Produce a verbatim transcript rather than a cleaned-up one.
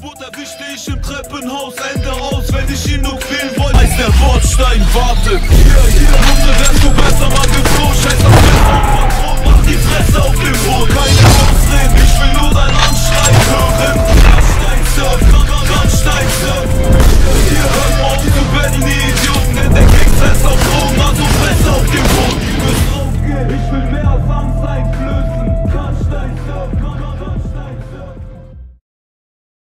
wurde erwischte ich im Treppenhaus. Ende aus, wenn ich ihn nur quälen wollte. Als der Bordstein wartet. Hier, hier, Junge,